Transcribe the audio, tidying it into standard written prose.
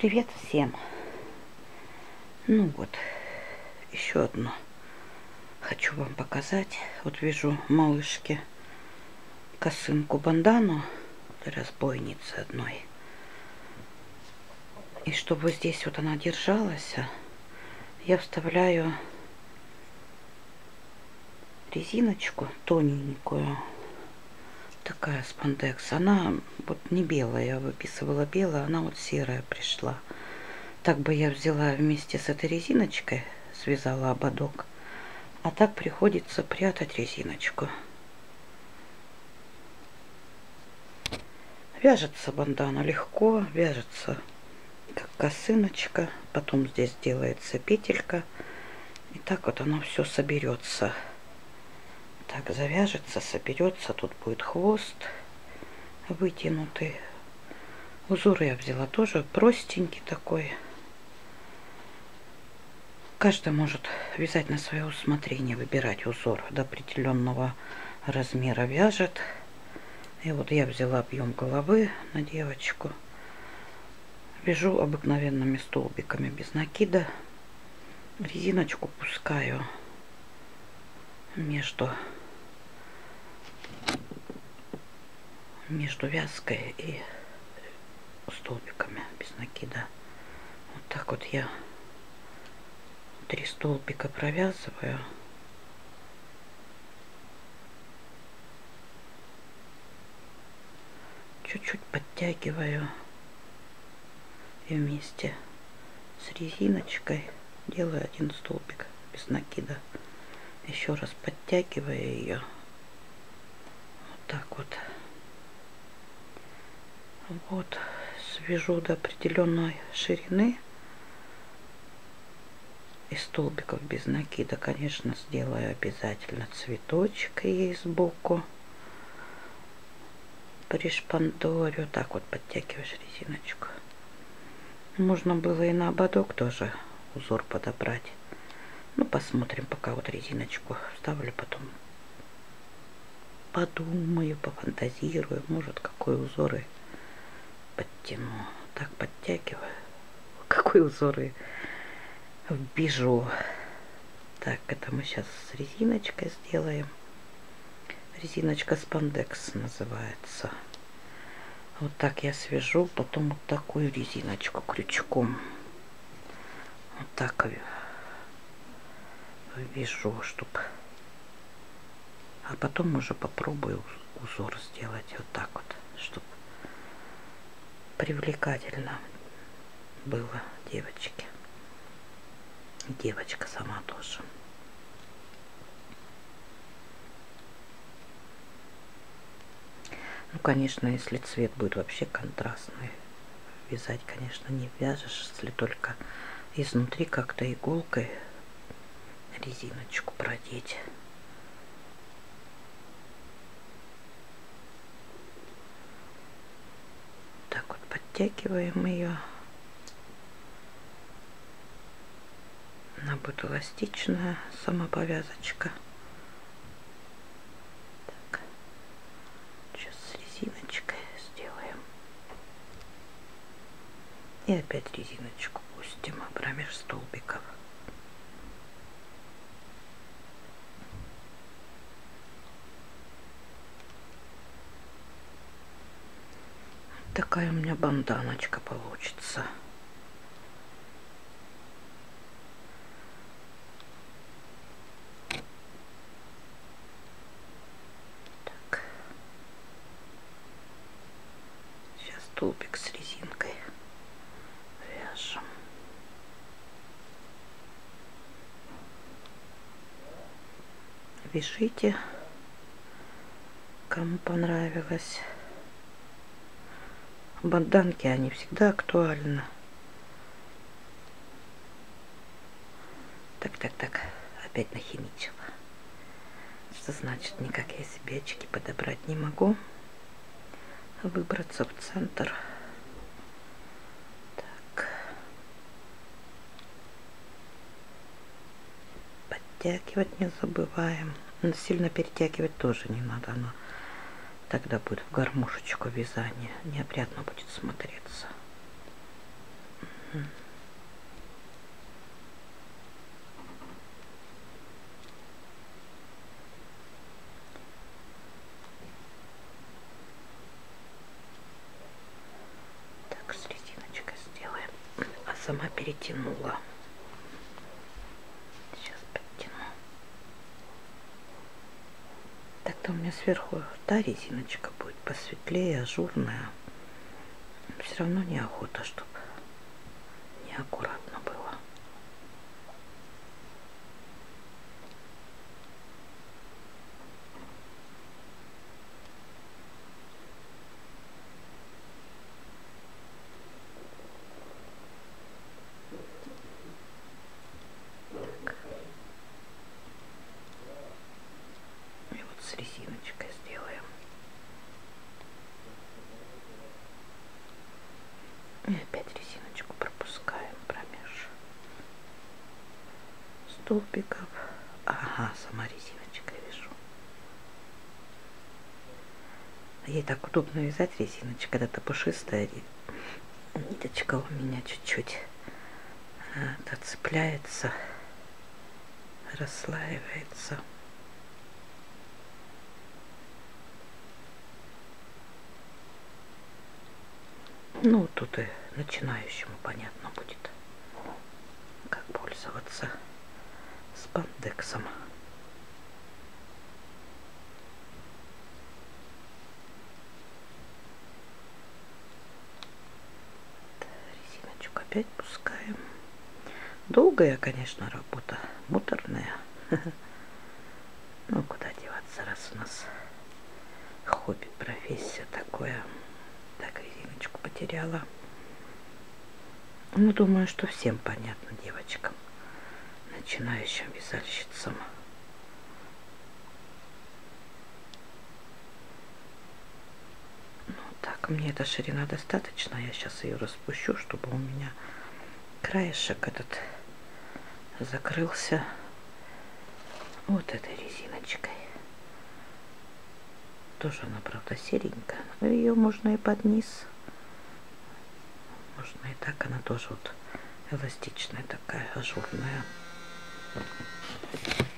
Привет всем! Ну вот, еще одно хочу вам показать. Вот вижу малышки косынку бандану для разбойницы одной. И чтобы здесь вот она держалась, я вставляю резиночку тоненькую. Такая спандекс. Она вот не белая, я выписывала белая, она вот серая пришла. Так бы я взяла вместе с этой резиночкой, связала ободок, а так приходится прятать резиночку. Вяжется бандана легко, вяжется как косыночка, потом здесь делается петелька, и так вот оно все соберется. Так завяжется, соберется, тут будет хвост вытянутый. Узор я взяла тоже простенький такой. Каждый может вязать на свое усмотрение, выбирать узор до определенного размера вяжет. И вот я взяла объем головы на девочку. Вяжу обыкновенными столбиками без накида. Резиночку пускаю между вязкой и столбиками без накида. Вот так вот я 3 столбика провязываю. Чуть-чуть подтягиваю и вместе с резиночкой делаю 1 столбик без накида. Еще раз подтягиваю ее. Вот так вот. Вот, свяжу до определенной ширины. Из столбиков без накида, конечно, сделаю обязательно цветочек ей сбоку. Пришпандорю. Так вот подтягиваешь резиночку. Можно было и на ободок тоже узор подобрать. Ну, посмотрим, пока вот резиночку вставлю, потом подумаю, пофантазирую, может, какой узор и подтяну. Так подтягиваю. Какой узор и вбежу. Так, это мы сейчас с резиночкой сделаем. Резиночка спандекс называется. Вот так я свяжу, потом вот такую резиночку крючком. Вот так вяжу, чтобы... А потом уже попробую узор сделать вот так вот, чтобы привлекательно было девочке. Девочка сама тоже. Ну, конечно, если цвет будет вообще контрастный, вязать, конечно, не вяжешь, если только изнутри как-то иголкой резиночку продеть. Так вот подтягиваем ее. Она будет эластичная, сама повязочка. Так. Сейчас с резиночкой сделаем. И опять резиночку пустим промеж столбиков. Такая у меня банданочка получится. Так. Сейчас столбик с резинкой вяжем. Вяжите, кому понравилось. Банданки, они всегда актуальны. Так, опять нахимичила. Что значит, никак я себе очки подобрать не могу. Выбраться в центр. Так. Подтягивать не забываем. Но сильно перетягивать тоже не надо. Оно тогда будет в гармошечку вязание. Неопрятно будет смотреться. Так, с резиночкой сделаем. А сама перетянула. Сейчас подтяну. Так-то у меня сверху та резиночка будет посветлее, ажурная. Все равно неохота, чтобы неаккуратно было. Так. И вот с резиночкой сделаем. И опять резиночку пропускаем промеж столбиков. Ага, сама резиночка, вижу. Ей так удобно вязать резиночка, когда-то пушистая ниточка у меня чуть-чуть цепляется, расслаивается. Ну, тут и начинающему понятно будет, как пользоваться спандексом. Резиночку опять пускаем. Долгая, конечно, работа, муторная. Ну, куда деваться, раз у нас хобби, профессия такое. Так, резиночку потеряла. Ну, думаю, что всем понятно, девочкам, начинающим вязальщицам. Ну, так, мне эта ширина достаточно. Я сейчас ее распущу, чтобы у меня краешек этот закрылся вот этой резиночкой. Тоже она, правда, серенькая. Но ее можно и под низ. Можно и так. Она тоже вот эластичная такая, ажурная.